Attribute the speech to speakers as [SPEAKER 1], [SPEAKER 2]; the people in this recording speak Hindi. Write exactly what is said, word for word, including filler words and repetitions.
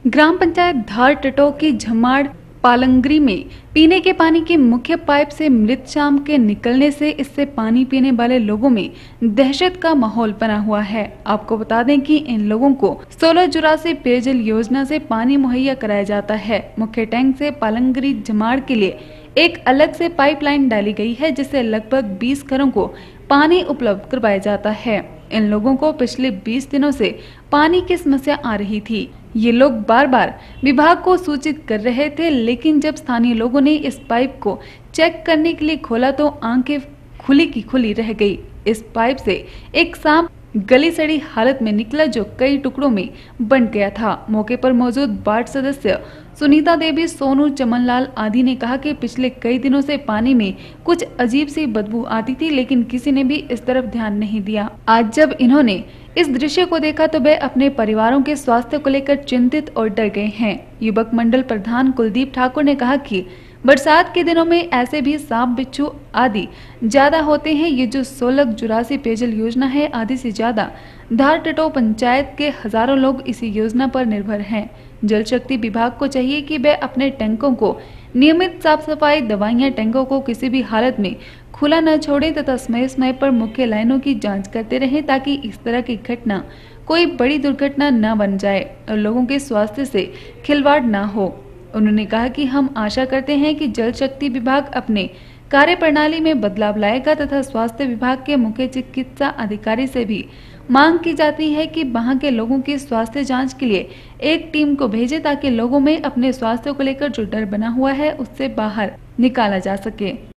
[SPEAKER 1] ग्राम पंचायत धार टटो की झमाड़ पालंगरी में पीने के पानी की मुख्य पाइप से मृत शाम के निकलने से इससे पानी पीने वाले लोगों में दहशत का माहौल बना हुआ है। आपको बता दें कि इन लोगों को सोलह चौरासी पेयजल योजना से पानी मुहैया कराया जाता है। मुख्य टैंक से पालंगरी झमाड़ के लिए एक अलग से पाइपलाइन डाली गई है, जिससे लगभग बीस घरों को पानी उपलब्ध करवाया जाता है। इन लोगों को पिछले बीस दिनों से पानी की समस्या आ रही थी। ये लोग बार बार विभाग को सूचित कर रहे थे, लेकिन जब स्थानीय लोगों ने इस पाइप को चेक करने के लिए खोला तो आंखें खुली की खुली रह गई। इस पाइप से एक सांप गली सड़ी हालत में निकला, जो कई टुकड़ों में बंट गया था। मौके पर मौजूद वार्ड सदस्य सुनीता देवी, सोनू, चमनलाल आदि ने कहा कि पिछले कई दिनों से पानी में कुछ अजीब सी बदबू आती थी, लेकिन किसी ने भी इस तरफ ध्यान नहीं दिया। आज जब इन्होंने इस दृश्य को देखा तो वे अपने परिवारों के स्वास्थ्य को लेकर चिंतित और डर गए हैं। युवक मंडल प्रधान कुलदीप ठाकुर ने कहा कि बरसात के दिनों में ऐसे भी सांप, बिच्छू आदि ज्यादा होते हैं। ये जो सोलह चौरासी पेयजल योजना है, आधी से ज्यादा धार टटो पंचायत के हजारों लोग इसी योजना पर निर्भर हैं। जल शक्ति विभाग को चाहिए कि वे अपने टैंकों को नियमित साफ सफाई, दवाइयां, टैंकों को किसी भी हालत में खुला न छोड़ें तथा समय समय पर मुख्य लाइनों की जांच करते रहें, ताकि इस तरह की घटना कोई बड़ी दुर्घटना न बन जाए और लोगों के स्वास्थ्य से खिलवाड़ न हो। उन्होंने कहा कि हम आशा करते हैं कि जल शक्ति विभाग अपने कार्य प्रणाली में बदलाव लाएगा तथा स्वास्थ्य विभाग के मुख्य चिकित्सा अधिकारी से भी मांग की जाती है कि वहां के लोगों की स्वास्थ्य जांच के लिए एक टीम को भेजे, ताकि लोगों में अपने स्वास्थ्य को लेकर जो डर बना हुआ है उससे बाहर निकाला जा सके।